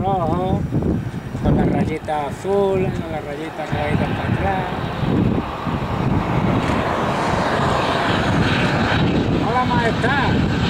rojo, con la rayita azul, con la rayita para atrás. Hola, majestad.